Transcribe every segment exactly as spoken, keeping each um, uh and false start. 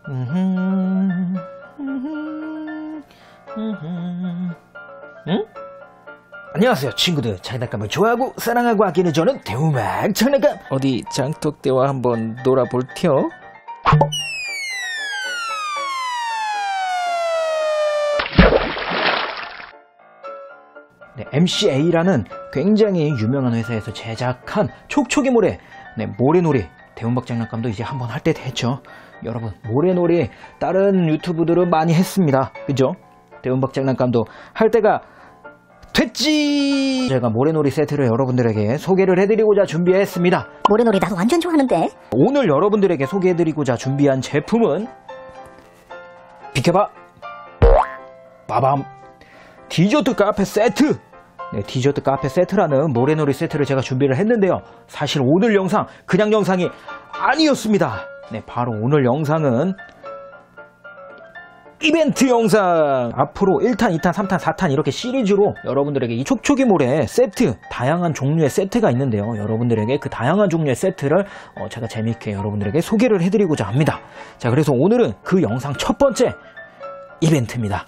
응? 안녕하세요 친구들. 장난감을 좋아하고 사랑하고 아끼는 저는 대우막 장난감. 어디 장독대와 한번 놀아볼티요? 네, 엠씨에이라는 굉장히 유명한 회사에서 제작한 촉촉이 모래, 네, 모래놀이. 대운박 장난감도 이제 한번 할 때 됐죠. 여러분, 모래놀이 다른 유튜브들은 많이 했습니다. 그죠? 대운박 장난감도 할 때가 됐지. 제가 모래놀이 세트를 여러분들에게 소개를 해드리고자 준비했습니다. 모래놀이 나도 완전 좋아하는데. 오늘 여러분들에게 소개해드리고자 준비한 제품은 비켜봐. 빠밤. 디저트 카페 세트. 네, 디저트 카페 세트라는 모래놀이 세트를 제가 준비를 했는데요. 사실 오늘 영상 그냥 영상이 아니었습니다. 네, 바로 오늘 영상은 이벤트 영상. 앞으로 일 탄, 이 탄, 삼 탄, 사 탄 이렇게 시리즈로 여러분들에게 이 촉촉이 모래 세트, 다양한 종류의 세트가 있는데요. 여러분들에게 그 다양한 종류의 세트를 어, 제가 재미있게 여러분들에게 소개를 해드리고자 합니다. 자, 그래서 오늘은 그 영상 첫 번째 이벤트입니다.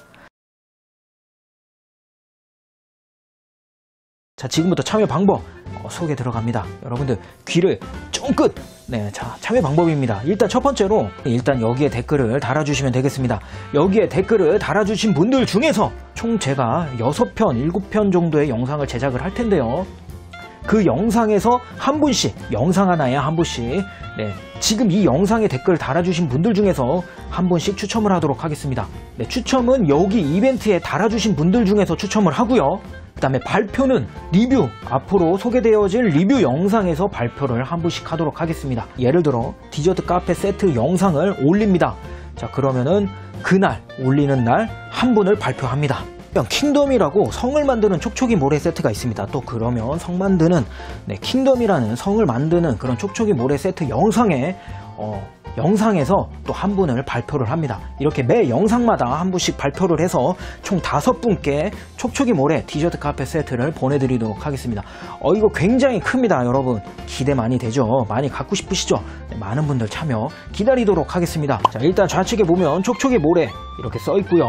자, 지금부터 참여 방법 어, 소개 들어갑니다. 여러분들 귀를 쫑긋. 네, 자, 참여 방법입니다. 일단 첫 번째로 일단 여기에 댓글을 달아주시면 되겠습니다. 여기에 댓글을 달아주신 분들 중에서 총 제가 여섯 편, 일곱 편 정도의 영상을 제작을 할 텐데요. 그 영상에서 한 분씩, 영상 하나에 한 분씩, 네, 지금 이 영상에 댓글 달아주신 분들 중에서 한 분씩 추첨을 하도록 하겠습니다. 네, 추첨은 여기 이벤트에 달아주신 분들 중에서 추첨을 하고요. 그 다음에 발표는 리뷰, 앞으로 소개되어질 리뷰 영상에서 발표를 한 분씩 하도록 하겠습니다. 예를 들어 디저트 카페 세트 영상을 올립니다. 자, 그러면은 그날 올리는 날 한 분을 발표합니다. 킹덤이라고 성을 만드는 촉촉이 모래 세트가 있습니다. 또 그러면 성 만드는, 네, 킹덤이라는 성을 만드는 그런 촉촉이 모래 세트 영상에 어, 영상에서 또 한 분을 발표를 합니다. 이렇게 매 영상마다 한 분씩 발표를 해서 총 다섯 분께 촉촉이 모래 디저트 카페 세트를 보내드리도록 하겠습니다. 어, 이거 굉장히 큽니다. 여러분 기대 많이 되죠? 많이 갖고 싶으시죠? 네, 많은 분들 참여 기다리도록 하겠습니다. 자, 일단 좌측에 보면 촉촉이 모래 이렇게 써 있고요.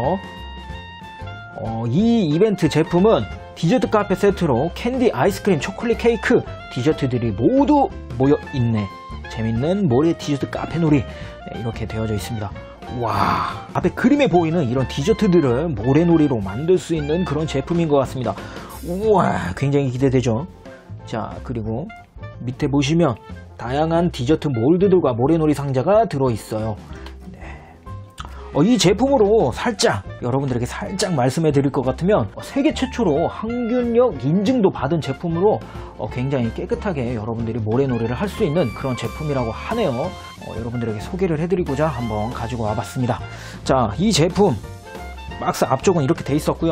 어, 이 이벤트 제품은 디저트 카페 세트로 캔디, 아이스크림, 초콜릿 케이크, 디저트들이 모두 모여있네. 재밌는 모래 디저트 카페 놀이. 네, 이렇게 되어져 있습니다. 와, 앞에 그림에 보이는 이런 디저트들을 모래놀이로 만들 수 있는 그런 제품인 것 같습니다. 우와, 굉장히 기대되죠? 자, 그리고 밑에 보시면 다양한 디저트 몰드들과 모래놀이 상자가 들어있어요. 어, 이 제품으로 살짝 여러분들에게 살짝 말씀해 드릴 것 같으면 어, 세계 최초로 항균력 인증도 받은 제품으로 어, 굉장히 깨끗하게 여러분들이 모래놀이를 할 수 있는 그런 제품이라고 하네요. 어, 여러분들에게 소개를 해드리고자 한번 가지고 와봤습니다. 자, 이 제품 박스 앞쪽은 이렇게 돼 있었고요.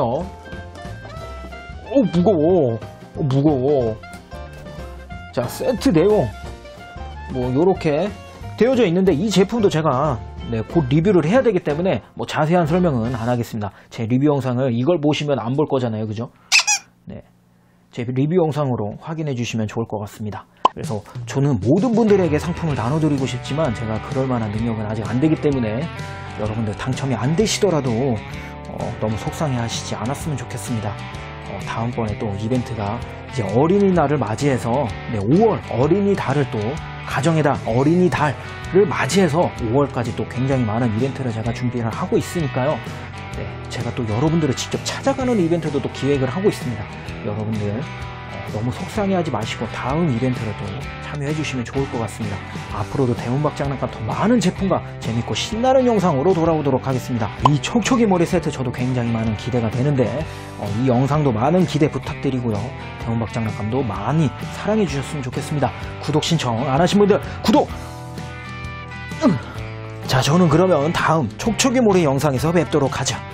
오, 무거워. 오, 무거워. 자, 세트 내용 뭐 요렇게 되어져 있는데 이 제품도 제가 네, 곧 리뷰를 해야 되기 때문에 뭐 자세한 설명은 안 하겠습니다. 제 리뷰 영상을 이걸 보시면 안 볼 거잖아요. 그죠? 네, 제 리뷰 영상으로 확인해 주시면 좋을 것 같습니다. 그래서 저는 모든 분들에게 상품을 나눠드리고 싶지만 제가 그럴 만한 능력은 아직 안 되기 때문에 여러분들 당첨이 안 되시더라도 어, 너무 속상해 하시지 않았으면 좋겠습니다. 어, 다음번에 또 이벤트가 이제 어린이날을 맞이해서 네, 오월 어린이달을 또 가정의 달, 어린이달을 맞이해서 오월까지 또 굉장히 많은 이벤트를 제가 준비를 하고 있으니까요. 네, 제가 또 여러분들을 직접 찾아가는 이벤트도 또 기획을 하고 있습니다. 여러분들 어, 너무 속상해하지 마시고 다음 이벤트를 또 참여해 주시면 좋을 것 같습니다. 앞으로도 대운박 장난감 더 많은 제품과 재밌고 신나는 영상으로 돌아오도록 하겠습니다. 이 촉촉이 모래 세트 저도 굉장히 많은 기대가 되는데 어, 이 영상도 많은 기대 부탁드리고요. 대운박 장난감도 많이 사랑해 주셨으면 좋겠습니다. 구독 신청 안 하신 분들 구독! 음. 자, 저는 그러면 다음 촉촉이 모래 영상에서 뵙도록 하죠.